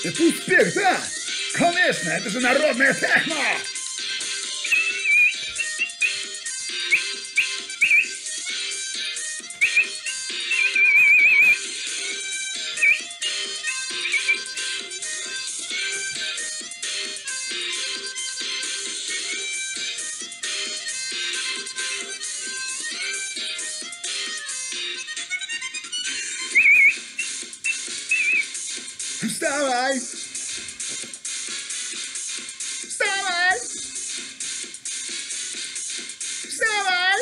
Это успех, да? Конечно, это же народная техно! Вставай! Вставай! Вставай!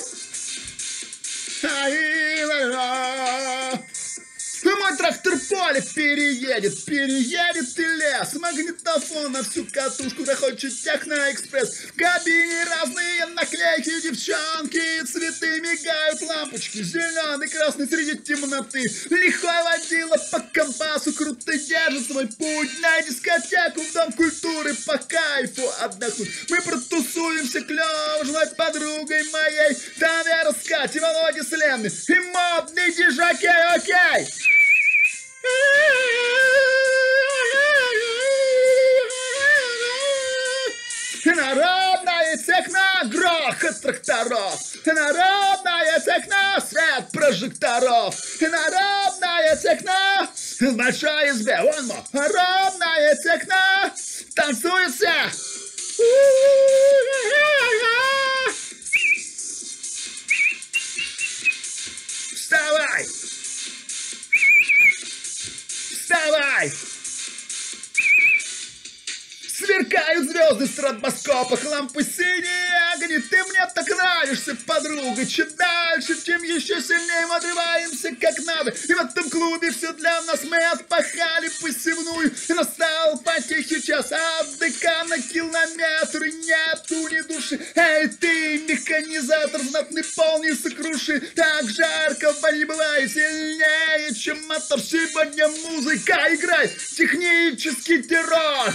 Ай-ла-ла! Мой трактор поле переедет и лес. Магнитофон на всю катушку, да хочет техноэкспресс. В кабине разные наклейки, девчонки, цветы мигают, лампочки, зеленый, красный среди темноты. Лихой водила по компасу, круто держит свой путь на дискотеку, в дом культуры, по кайфу отдохнуть. Мы протусуемся клёво, жена подругой моей. Там Вера Скать и Володя с Леной, и модный диджакей, окей. Народная техно, грохот тракторов. Народная техно, свет прожекторов. Народная техно, в большой избе, вон мо. Народная техно, танцуется. Вставай! Вставай! Сверкают звезды в стробоскопах, лампы синие огни. Ты мне так нравишься, подруга. Чем дальше, тем еще сильнее мы отрываемся как надо. И в этом клубе все для нас мы отпахали посевную. И настал потихий час отдыха на километры. Нету ни души. Эй, ты, механизатор, знатный, полный сокруши. Так жарко в бане бывает сильнее, чем мотор. Сегодня музыка играет, технический террор.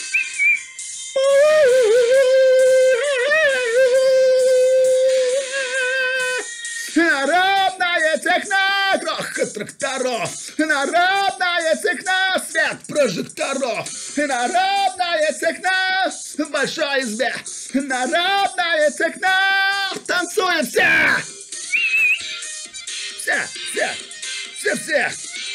Народная техно, грохот тракторов. Народная техно, свет прожекторов. Народная техно, в большой избе. Народная техно, танцуем все. Все.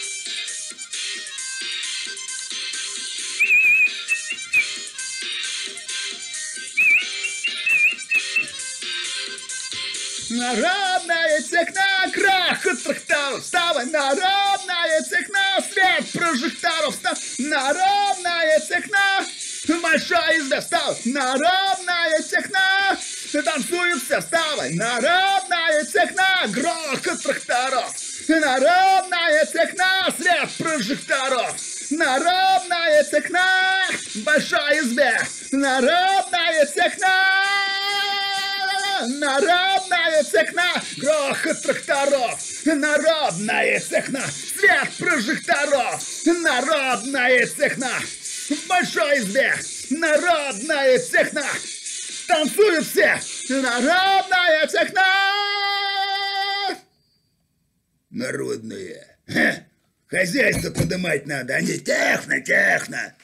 Народная техно, грохот тракторов. Вставай, народная техно, свет прожекторов. Народная техно, в большой избе. Вставай, народная техно, танцуют все. Вставай, народная техно, грохот тракторов. Народная техно, свет прожекторов. Народная техно, в большой избе. Народная техно. Народная техно, грохот тракторов. Народная техно, свет прожекторов. Народная техно, в большой избе. Народная техно, танцуют все. Народная техно. Народная. Хозяйство подымать надо, а не техно.